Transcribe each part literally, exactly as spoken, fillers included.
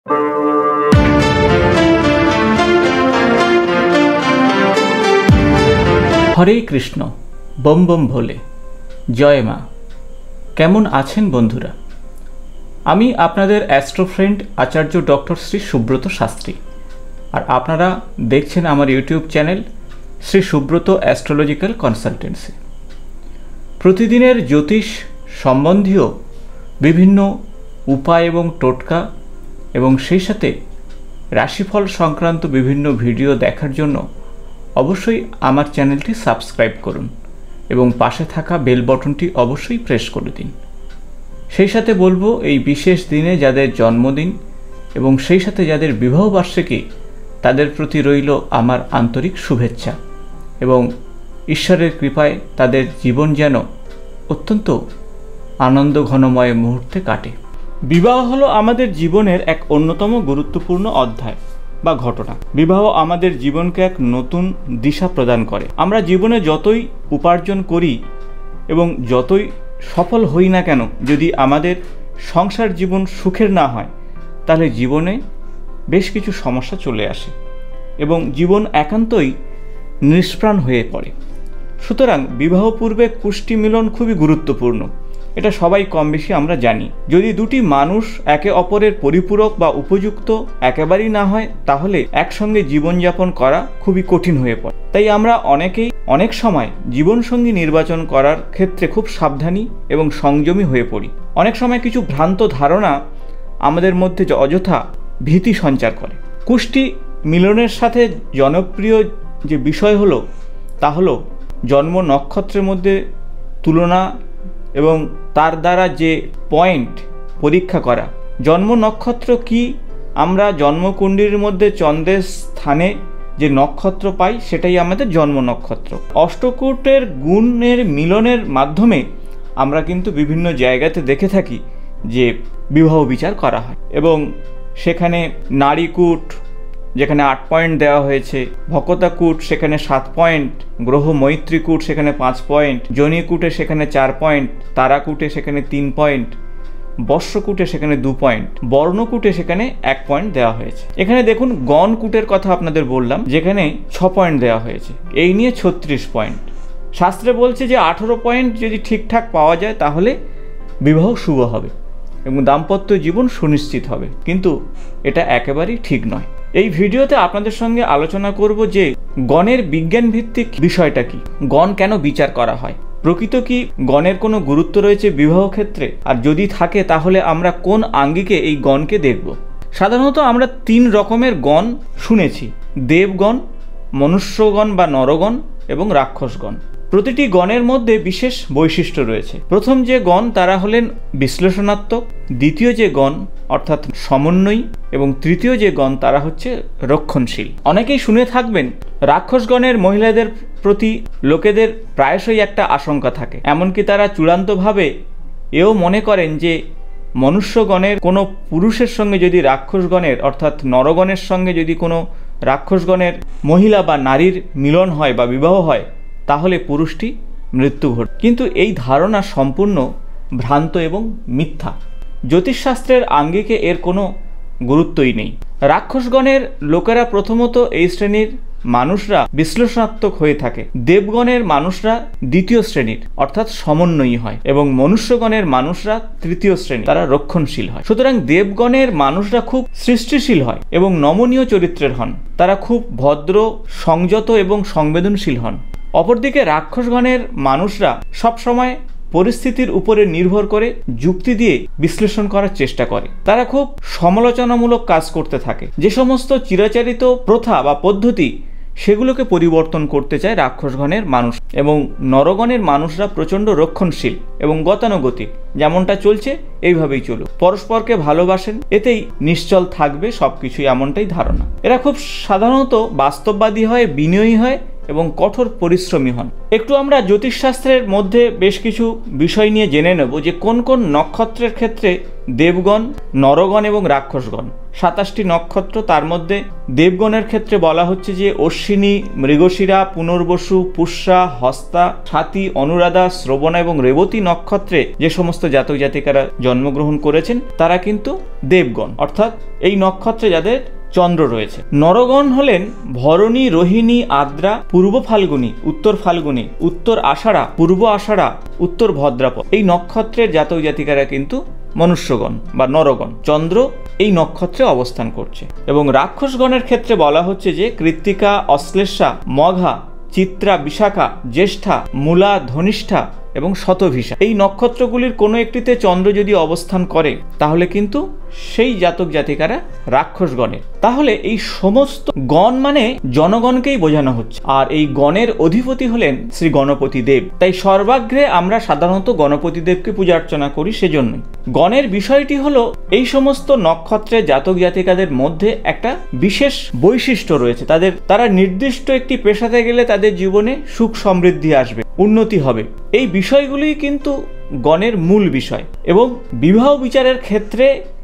হরে কৃষ্ণ, বম বম ভোলে, জয় মা। কেমন আছেন বন্ধুরা? আমি আপনাদের astro friend Acharya doctor Shri Subrata Shastri, আর আপনারা দেখছেন আমার YouTube channel Shri Subrata astrological consultancy. প্রতিদিনের জ্যোতিষ সম্বন্ধীয় বিভিন্ন উপায় এবং টোটকা এবং সেই সাথে রাশিফল সংক্রান্ত বিভিন্ন ভিডিও দেখার জন্য অবশ্যই আমার চ্যানেলটি সাবস্ক্রাইব করুন এবং পাশে থাকা বেল বাটনটি অবশ্যই প্রেস করে দিন। সেই সাথে বলবো, এই বিশেষ দিনে যাদের জন্মদিন এবং সেই সাথে যাদের বিবাহবার্ষিকী, তাদের প্রতি রইল আমার আন্তরিক শুভেচ্ছা এবং ঈশ্বরের কৃপায় তাদের জীবন যেন অত্যন্ত আনন্দ ঘনময় মুহূর্তে কাটে। বিবাহ হলো আমাদের জীবনের এক অন্যতম গুরুত্বপূর্ণ অধ্যায় বা ঘটনা। বিবাহ আমাদের জীবনকে এক নতুন দিশা প্রদান করে। আমরা জীবনে যতই উপার্জন করি এবং যতই সফল হই না কেন, যদি আমাদের সংসার জীবন সুখের না হয়, তাহলে জীবনে বেশ কিছু সমস্যা চলে আসে এবং জীবন একান্তই নিষ্প্রাণ হয়ে পড়ে। সুতরাং বিবাহ পূর্বে কুষ্টি মিলন খুবই গুরুত্বপূর্ণ, এটা সবাই কম বেশি আমরা জানি। যদি দুটি মানুষ একে অপরের পরিপূরক বা উপযুক্ত একেবারেই না হয়, তাহলে একসঙ্গে জীবনযাপন করা খুবই কঠিন হয়ে পড়ে। তাই আমরা অনেকেই অনেক সময় জীবনসঙ্গী নির্বাচন করার ক্ষেত্রে খুব সাবধানী এবং সংযমী হয়ে পড়ি। অনেক সময় কিছু ভ্রান্ত ধারণা আমাদের মধ্যে অযথা ভীতি সঞ্চার করে। কুষ্টি মিলনের সাথে জনপ্রিয় যে বিষয় হলো তা হলো জন্ম নক্ষত্রের মধ্যে তুলনা এবং তার দ্বারা যে পয়েন্ট পরীক্ষা করা। জন্ম নক্ষত্র কি? আমরা জন্মকুণ্ডলীর মধ্যে চন্দ্রের স্থানে যে নক্ষত্র পাই, সেটাই আমাদের জন্ম নক্ষত্র। অষ্টকূটের গুণের মিলনের মাধ্যমে আমরা কিন্তু বিভিন্ন জায়গাতে দেখে থাকি যে বিবাহ বিচার করা হয় এবং সেখানে নারীকূট যেখানে আট পয়েন্ট দেওয়া হয়েছে, ভকতাকূট সেখানে সাত পয়েন্ট, গ্রহ মৈত্রীকূট সেখানে পাঁচ পয়েন্ট, জনিকূটে সেখানে চার পয়েন্ট, তারাকূটে সেখানে তিন পয়েন্ট, বর্ষকূটে সেখানে দু পয়েন্ট, বর্ণকূটে সেখানে এক পয়েন্ট দেওয়া হয়েছে। এখানে দেখুন গণকূটের কথা আপনাদের বললাম, যেখানে ছ পয়েন্ট দেওয়া হয়েছে, এই নিয়ে ছত্রিশ পয়েন্ট। শাস্ত্রে বলছে যে আঠেরো পয়েন্ট যদি ঠিকঠাক পাওয়া যায় তাহলে বিবাহ শুভ হবে এবং দাম্পত্য জীবন সুনিশ্চিত হবে, কিন্তু এটা একেবারেই ঠিক নয়। এই ভিডিওতে আপনাদের সঙ্গে আলোচনা করব যে গণের বিজ্ঞান ভিত্তিক বিষয়টা কি, গণ কেন বিচার করা হয়, প্রকৃত কি গণের কোনো গুরুত্ব রয়েছে বিবাহ ক্ষেত্রে, আর যদি থাকে তাহলে আমরা কোন আঙ্গিকে এই গণকে দেখব। সাধারণত আমরা তিন রকমের গণ শুনেছি: দেবগণ, মনুষ্যগণ বা নরগণ এবং রাক্ষসগণ। প্রতিটি গণের মধ্যে বিশেষ বৈশিষ্ট্য রয়েছে। প্রথম যে গণ তারা হলেন বিশ্লেষণাত্মক, দ্বিতীয় যে গণ অর্থাৎ সমন্বয়ী এবং তৃতীয় যে গণ তারা হচ্ছে রক্ষণশীল। অনেকেই শুনে থাকবেন রাক্ষসগণের মহিলাদের প্রতি লোকেদের প্রায়শই একটা আশঙ্কা থাকে, এমনকি তারা চূড়ান্তভাবে এও মনে করেন যে মনুষ্যগণের কোনো পুরুষের সঙ্গে যদি রাক্ষসগণের অর্থাৎ নরগণের সঙ্গে যদি কোনো রাক্ষসগণের মহিলা বা নারীর মিলন হয় বা বিবাহ হয়, তাহলে পুরুষটি মৃত্যু ঘটে। কিন্তু এই ধারণা সম্পূর্ণ ভ্রান্ত এবং মিথ্যা। জ্যোতিষশাস্ত্রের আঙ্গিকে এর কোনো গুরুত্বই নেই। রাক্ষসগণের লোকেরা প্রথমত এই শ্রেণীর মানুষরা বিশ্লেষণাত্মক হয়ে থাকে, দেবগণের মানুষরা দ্বিতীয় শ্রেণীর অর্থাৎ সমন্বয়ী হয় এবং মনুষ্যগণের মানুষরা তৃতীয় শ্রেণী, তারা রক্ষণশীল হয়। সুতরাং দেবগণের মানুষরা খুব সৃষ্টিশীল হয় এবং নমনীয় চরিত্রের হন, তারা খুব ভদ্র, সংযত এবং সংবেদনশীল হন। অপরদিকে রাক্ষসগণের মানুষরা সবসময় পরিস্থিতির উপরে নির্ভর করে যুক্তি দিয়ে বিশ্লেষণ করার চেষ্টা করে। তারা খুব সমালোচনামূলক কাজ করতে থাকে। যে সমস্ত চিরাচরিত প্রথা বা পদ্ধতি, সেগুলোকে পরিবর্তন করতে চায় রাক্ষসগণের মানুষ। এবং নরগণের মানুষরা প্রচণ্ড রক্ষণশীল এবং গতানুগতিক, যেমনটা চলছে এইভাবেই চলুক, পরস্পরকে ভালোবাসেন, এতেই নিশ্চল থাকবে সবকিছুই, এমনটাই ধারণা। এরা খুব সাধারণত বাস্তববাদী হয়, বিনয়ী হয় এবং কঠোর পরিশ্রমী হন। একটু আমরা জ্যোতিষশাস্ত্রের মধ্যে বেশ কিছু বিষয় নিয়ে জেনে নেব যে কোন কোন নক্ষত্রের ক্ষেত্রে দেবগণ, নরগণ এবং রাক্ষসগণ, সাতাশটি নক্ষত্র, তার মধ্যে দেবগণের ক্ষেত্রে বলা হচ্ছে যে অশ্বিনী, মৃগশিরা, পুনর্বসু, পুষ্যা, হস্তা, স্বাতী, অনুরাধা, শ্রবণা এবং রেবতী নক্ষত্রে যে সমস্ত জাতক জাতিকারা জন্মগ্রহণ করেছেন তারা কিন্তু দেবগণ, অর্থাৎ এই নক্ষত্রে যাদের চন্দ্র রয়েছে। নরগণ হলেন ভরণী, রোহিণী, আদ্রা, পূর্ব ফাল্গুনী, উত্তর ফাল্গুনী, উত্তর আষাঢ়া, পূর্ব আষাঢ়া, উত্তর ভদ্রাপদ। এই নক্ষত্রের জাতক জাতিকারা কিন্তু মনুষ্যগণ বা নরগণ, চন্দ্র এই নক্ষত্রে অবস্থান করছে। এবং রাক্ষসগণের ক্ষেত্রে বলা হচ্ছে যে কৃত্তিকা, অশ্লেষা, মঘা, চিত্রা, বিশাখা, জ্যেষ্ঠা, মূলা, ধনিষ্ঠা এবং শতভিষা। এই নক্ষত্রগুলির কোনো একটিতে চন্দ্র যদি অবস্থান করে তাহলে কিন্তু সেই জাতক জাতিকারা রাক্ষসগণের। তাহলে এই সমস্ত গণ মানে জনগণকেই বোঝানো হচ্ছে, আর এই গণের অধিপতি হলেন শ্রী গণপতি দেব। তাই সর্বাগ্রে আমরা সাধারণত গণপতি দেবকে পূজা অর্চনা করি। সেজন্যই গণের বিষয়টি হলো এই সমস্ত নক্ষত্রের জাতক জাতিকাদের মধ্যে একটা বিশেষ বৈশিষ্ট্য রয়েছে। তাদের তারা নির্দিষ্ট একটি পেশাতে গেলে তাদের জীবনে সুখ সমৃদ্ধি আসবে, উন্নতি হবে। এই বিষয়গুলি কিন্তু গণের মূল বিষয়। এবং বিবাহ বিচারের ক্ষেত্রে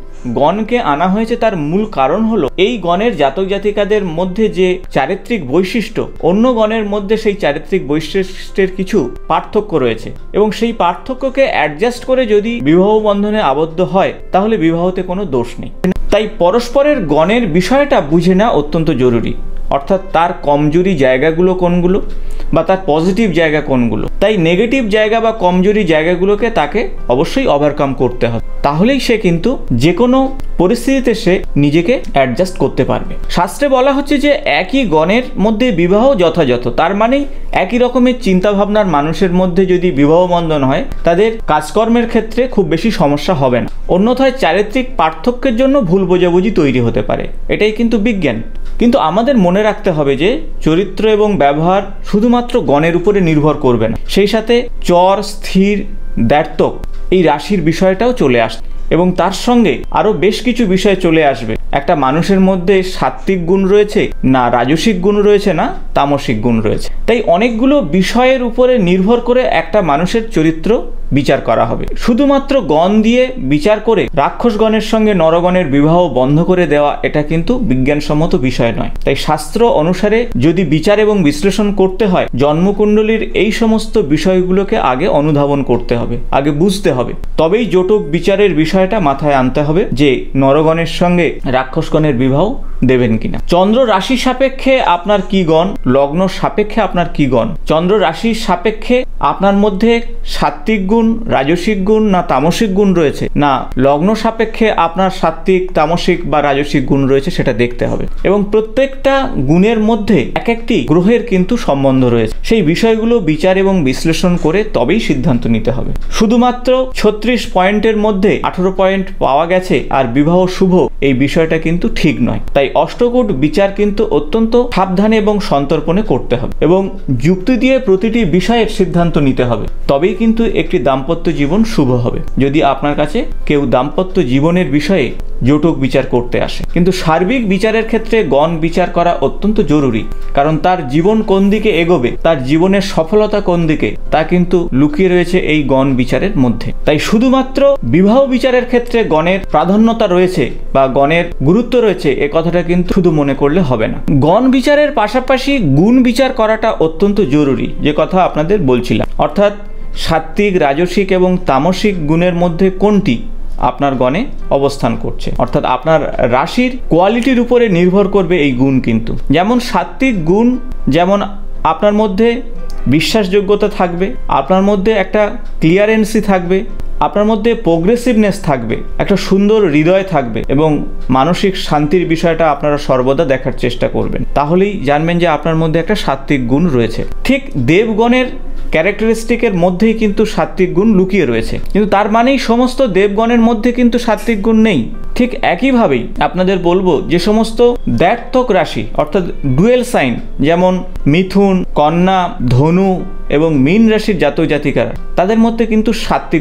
গণকে আনা হয়েছে, তার মূল কারণ হলো এই গণের জাতক জাতিকাদের মধ্যে যে চারিত্রিক বৈশিষ্ট্য, অন্য গণের মধ্যে সেই চারিত্রিক বৈশিষ্ট্যের কিছু পার্থক্য রয়েছে এবং সেই পার্থক্যকে অ্যাডজাস্ট করে যদি বিবাহ বন্ধনে আবদ্ধ হয় তাহলে বিবাহতে কোনো দোষ নেই। তাই পরস্পরের গণের বিষয়টা বুঝে নেওয়া অত্যন্ত জরুরি, অর্থাৎ তার কমজোরি জায়গাগুলো কোনগুলো বা তার পজিটিভ জায়গা কোনগুলো। তাই নেগেটিভ জায়গা বা কমজোরি জায়গাগুলোকে তাকে অবশ্যই ওভারকাম করতে হবে, তাহলেই সে কিন্তু যে কোনো পরিস্থিতিতে সে নিজেকে অ্যাডজাস্ট করতে পারবে। শাস্ত্রে বলা হচ্ছে যে একই গণের মধ্যে বিবাহ যথাযথ, তার মানেই একই রকমের চিন্তাভাবনার মানুষের মধ্যে যদি বিবাহ বন্ধন হয় তাদের কাজকর্মের ক্ষেত্রে খুব বেশি সমস্যা হবে না। অন্যথায় চারিত্রিক পার্থক্যের জন্য ভুল বোঝাবুঝি তৈরি হতে পারে, এটাই কিন্তু বিজ্ঞান। কিন্তু আমাদের মনে রাখতে হবে যে চরিত্র এবং ব্যবহার শুধুমাত্র গণের উপরে নির্ভর করবে না, সেই সাথে চর, স্থির, দ্ব্যর্থক এই রাশির বিষয়টাও চলে আসবে এবং তার সঙ্গে আরও বেশ কিছু বিষয় চলে আসবে। একটা মানুষের মধ্যে সাত্ত্বিক গুণ রয়েছে না রাজসিক গুণ রয়েছে না তামসিক গুণ রয়েছে। তাই অনেকগুলো বিষয়ের উপরে নির্ভর করে একটা মানুষের চরিত্র বিচার করা হবে। শুধুমাত্র গণ দিয়ে বিচার করে রাক্ষসগণের সঙ্গে নরগণের বিবাহ বন্ধ করে দেওয়া এটা কিন্তু বিজ্ঞানসম্মত বিষয় নয়। তাই শাস্ত্র অনুসারে যদি বিচার এবং বিশ্লেষণ করতে হয় জন্মকুণ্ডলীর এই সমস্ত বিষয়গুলোকে আগে অনুধাবন করতে হবে, আগে বুঝতে হবে, তবেই জটক বিচারের বিষয়টা মাথায় আনতে হবে যে নরগণের সঙ্গে রাক্ষসগণের বিবাহ দেবেন কিনা। চন্দ্র রাশি সাপেক্ষে আপনার কি গণ, লগ্ন সাপেক্ষে আপনার কি গণ, চন্দ্র রাশির সাপেক্ষে আপনার মধ্যে সাত্ত্বিক গুণ, রাজসিক গুণ না তামসিক গুণ রয়েছে, না লগ্ন সাপেক্ষে আপনার সাত্ত্বিক, তামসিক বা রাজসিক গুণ রয়েছে সেটা দেখতে হবে। এবং প্রত্যেকটা গুণের মধ্যে এক একটি গ্রহের কিন্তু সম্বন্ধ রয়েছে, সেই বিষয়গুলো বিচার এবং বিশ্লেষণ করে তবেই সিদ্ধান্ত নিতে হবে। শুধুমাত্র ছত্রিশ পয়েন্টের মধ্যে আঠারো পয়েন্ট পাওয়া গেছে আর বিবাহ শুভ, এই বিষয়টা কিন্তু ঠিক নয়। তাই অষ্টকূট বিচার কিন্তু অত্যন্ত সাবধানে এবং সন্তর্পণে করতে হবে এবং যুক্তি দিয়ে প্রতিটি বিষয়ের সিদ্ধান্ত নিতে হবে, তবেই কিন্তু একটি দাম্পত্য জীবন শুভ হবে। যদি আপনার কাছে কেউ দাম্পত্য জীবনের বিষয়ে জটক বিচার করতে আসে, কিন্তু সার্বিক বিচারের ক্ষেত্রে গণ বিচার করা অত্যন্ত জরুরি, কারণ তার জীবন কোন দিকে এগোবে, তার জীবনের সফলতা কোন দিকে, তা কিন্তু লুকিয়ে রয়েছে এই গণ বিচারের মধ্যে। তাই শুধুমাত্র বিবাহ বিচারের ক্ষেত্রে গণের প্রাধান্যতা রয়েছে বা গণের গুরুত্ব রয়েছে এ কথাটা কিন্তু শুধু মনে করলে হবে না। গণ বিচারের পাশাপাশি গুণ বিচার করাটা অত্যন্ত জরুরি, যে কথা আপনাদের বলছিলাম, অর্থাৎ সাত্ত্বিক, রাজসিক এবং তামসিক গুণের মধ্যে কোনটি আপনার গণে অবস্থান করছে, অর্থাৎ আপনার রাশির কোয়ালিটির উপরে নির্ভর করবে এই গুণ। কিন্তু যেমন সাত্ত্বিক গুণ, যেমন আপনার মধ্যে বিশ্বাসযোগ্যতা থাকবে, আপনার মধ্যে একটা ক্লিয়ারেন্সি থাকবে, আপনার মধ্যে প্রোগ্রেসিভনেস থাকবে, একটা সুন্দর হৃদয় থাকবে এবং মানসিক শান্তির বিষয়টা আপনারা সর্বদা দেখার চেষ্টা করবেন, তাহলেই জানবেন যে আপনার মধ্যে একটা সাত্ত্বিক গুণ রয়েছে। ঠিক দেবগণের ক্যারেক্টারিস্টিকের মধ্যেই কিন্তু সাত্ত্বিক গুণ লুকিয়ে রয়েছে, কিন্তু তার মানেই সমস্ত দেবগণের মধ্যে কিন্তু সাত্ত্বিক গুণ নেই। ঠিক একইভাবেই আপনাদের বলবো যে সমস্ত দ্ব্যর্থক রাশি অর্থাৎ ডুয়েল সাইন, যেমন মিথুন, কন্যা, ধনু এবং মীন রাশির জাতক জাতিকারা, তাদের মধ্যে কিন্তু সাত্ত্বিক গুণ রয়েছে।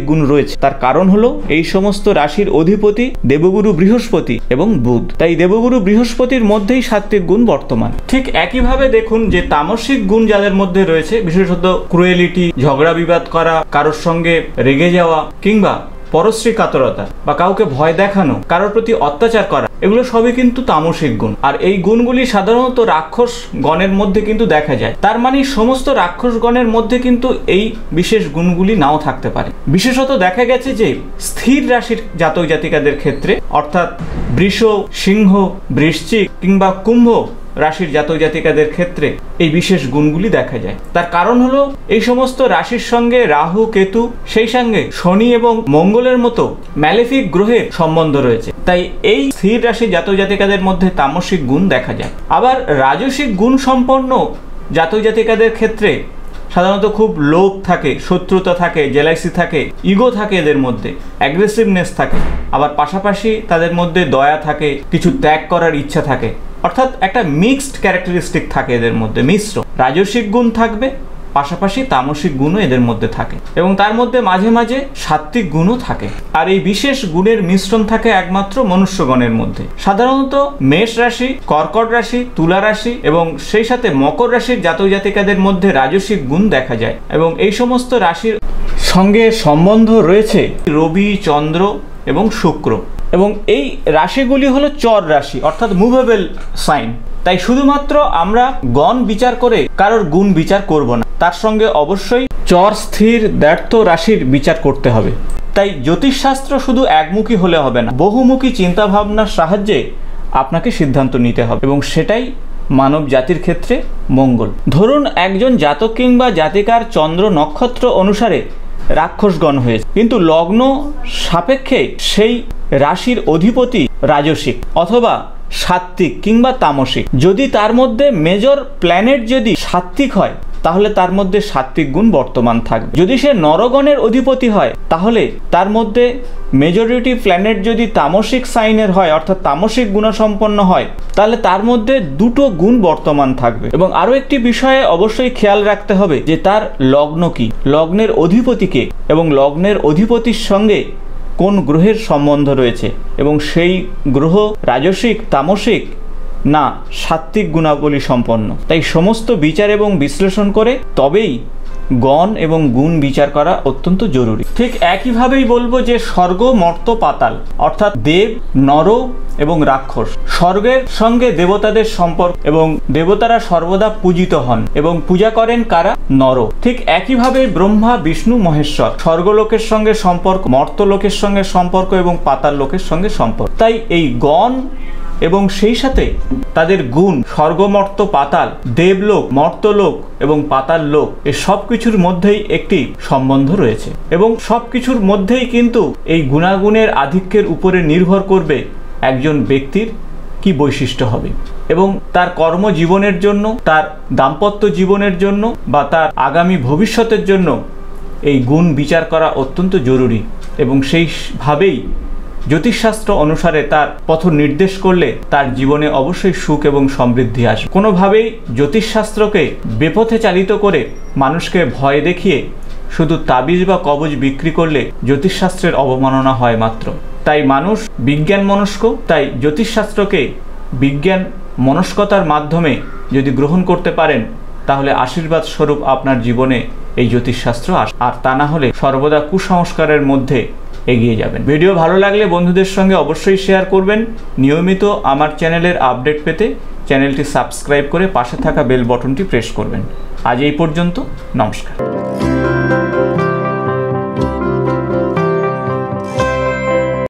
রয়েছে, তার কারণ হলো এই সমস্ত রাশির অধিপতি দেবগুরু বৃহস্পতি এবং বুধ। তাই দেবগুরু বৃহস্পতির মধ্যেই সাত্ত্বিক গুণ বর্তমান। ঠিক একইভাবে দেখুন যে তামসিক গুণ যাদের মধ্যে রয়েছে, বিশেষত ক্রুয়েলিটি, ঝগড়া বিবাদ করা, কারোর সঙ্গে রেগে যাওয়া, কিংবা পরশ্রী কাতরতা বা কাউকে ভয় দেখানো, কারোর প্রতি অত্যাচার করা, এগুলো সবই কিন্তু তামসিক গুণ। আর এই গুণগুলি সাধারণত রাক্ষস গণের মধ্যে কিন্তু দেখা যায়। তার মানে সমস্ত রাক্ষস গণের মধ্যে কিন্তু এই বিশেষ গুণগুলি নাও থাকতে পারে। বিশেষত দেখা গেছে যে স্থির রাশির জাতক জাতিকাদের ক্ষেত্রে, অর্থাৎ বৃষ, সিংহ, বৃশ্চিক কিংবা কুম্ভ রাশির জাতক জাতিকাদের ক্ষেত্রে এই বিশেষ গুণগুলি দেখা যায়। তার কারণ হলো এই সমস্ত রাশির সঙ্গে রাহু, কেতু, সেই সঙ্গে শনি এবং মঙ্গলের মতো ম্যালেফিক গ্রহের সম্বন্ধ রয়েছে। তাই এই স্থির রাশির জাতক জাতিকাদের মধ্যে তামসিক গুণ দেখা যায়। আবার রাজসিক গুণ সম্পন্ন জাতক জাতিকাদের ক্ষেত্রে সাধারণত খুব লোভ থাকে, শত্রুতা থাকে, জেলাইসি থাকে, ইগো থাকে, এদের মধ্যে অ্যাগ্রেসিভনেস থাকে। আবার পাশাপাশি তাদের মধ্যে দয়া থাকে, কিছু ত্যাগ করার ইচ্ছা থাকে, অর্থাৎ একটা মিক্সড ক্যারেক্টারিস্টিক থাকে এদের মধ্যে, মিশ্র রাজসিক গুণ থাকবে, পাশাপাশি তামসিক গুণও এদের মধ্যে থাকে, এবং তার মধ্যে মাঝে মাঝে সাত্ত্বিক গুণও থাকে। আর এই বিশেষ গুণের মিশ্রণ থাকে একমাত্র মনুষ্যগণের মধ্যে। সাধারণত মেষ রাশি, কর্কট রাশি, তুলা রাশি এবং সেই সাথে মকর রাশির জাতক জাতিকাদের মধ্যে রাজসিক গুণ দেখা যায়, এবং এই সমস্ত রাশির সঙ্গে সম্বন্ধ রয়েছে রবি, চন্দ্র এবং শুক্র। এবং এই রাশিগুলি হলো চর রাশি, অর্থাৎ মুভেবল সাইন। তাই শুধুমাত্র আমরা গণ বিচার করে কারোর গুণ বিচার করব না, তার সঙ্গে অবশ্যই চর, স্থির, দ্ব্যর্থ রাশির বিচার করতে হবে। তাই জ্যোতিষশাস্ত্র শুধু একমুখী হলে হবে না, বহুমুখী চিন্তাভাবনার সাহায্যে আপনাকে সিদ্ধান্ত নিতে হবে, এবং সেটাই মানব জাতির ক্ষেত্রে মঙ্গল। ধরুন একজন জাতক কিংবা জাতিকার চন্দ্র নক্ষত্র অনুসারে রাক্ষসগণ হয়েছে, কিন্তু লগ্ন সাপেক্ষে সেই রাশির অধিপতি রাজসিক অথবা সাত্ত্বিক কিংবা তামসিক। যদি তার মধ্যে মেজর প্ল্যানেট যদি সাত্ত্বিক হয়, তাহলে তার মধ্যে সাত্ত্বিক গুণ বর্তমান থাকবে। যদি সে নরগণের অধিপতি হয়, তাহলে তার মধ্যে মেজরিটি প্ল্যানেট যদি তামসিক সাইনের হয়, অর্থাৎ তামসিক গুণসম্পন্ন হয়, তাহলে তার মধ্যে দুটো গুণ বর্তমান থাকবে। এবং আরও একটি বিষয়ে অবশ্যই খেয়াল রাখতে হবে যে তার লগ্ন কি, লগ্নের অধিপতিকে, এবং লগ্নের অধিপতির সঙ্গে কোন গ্রহের সম্বন্ধ রয়েছে, এবং সেই গ্রহ রাজসিক, তামসিক না সাত্ত্বিক গুণাবলী সম্পন্ন। তাই সমস্ত বিচার এবং বিশ্লেষণ করে তবেই গণ এবং গুণ বিচার করা অত্যন্ত জরুরি। ঠিক একইভাবেই বলবো যে স্বর্গ, মর্ত, পাতাল, অর্থাৎ দেব, নর এবং রাক্ষস, স্বর্গের সঙ্গে দেবতাদের সম্পর্ক, এবং দেবতারা সর্বদা পূজিত হন এবং পূজা করেন কারা? নর। ঠিক একইভাবে ব্রহ্মা, বিষ্ণু, মহেশ্বর, স্বর্গলোকের সঙ্গে সম্পর্ক, মর্তলোকের সঙ্গে সম্পর্ক এবং পাতাল লোকের সঙ্গে সম্পর্ক। তাই এই গণ এবং সেই সাথে তাদের গুণ, স্বর্গমর্ত, পাতাল, দেবলোক, মর্তলোক এবং পাতাল লোক, এই সব কিছুর মধ্যেই একটি সম্বন্ধ রয়েছে, এবং সব কিছুর মধ্যেই কিন্তু এই গুণাগুণের আধিক্যের উপরে নির্ভর করবে একজন ব্যক্তির কি বৈশিষ্ট্য হবে, এবং তার কর্মজীবনের জন্য, তার দাম্পত্য জীবনের জন্য বা তার আগামী ভবিষ্যতের জন্য এই গুণ বিচার করা অত্যন্ত জরুরি। এবং সেইভাবেই জ্যোতিষশাস্ত্র অনুসারে তার পথ নির্দেশ করলে তার জীবনে অবশ্যই সুখ এবং সমৃদ্ধি আসবে। কোনোভাবেই জ্যোতিষশাস্ত্রকে বেপথে চালিত করে মানুষকে ভয় দেখিয়ে শুধু তাবিজ বা কবজ বিক্রি করলে জ্যোতিষশাস্ত্রের অবমাননা হয় মাত্র। তাই মানুষ বিজ্ঞান মনস্ক, তাই জ্যোতিষশাস্ত্রকে বিজ্ঞান মনস্কতার মাধ্যমে যদি গ্রহণ করতে পারেন, তাহলে আশীর্বাদ স্বরূপ আপনার জীবনে এই জ্যোতিষশাস্ত্র আসে, আর তা না হলে সর্বদা কুসংস্কারের মধ্যে এগিয়ে যাবেন। ভিডিও ভালো লাগলে বন্ধুদের সঙ্গে অবশ্যই শেয়ার করবেন। নিয়মিত আমার চ্যানেলের আপডেট পেতে চ্যানেলটি সাবস্ক্রাইব করে পাশে থাকা বেল বটনটি প্রেস করবেন। আজ এই পর্যন্ত, নমস্কার।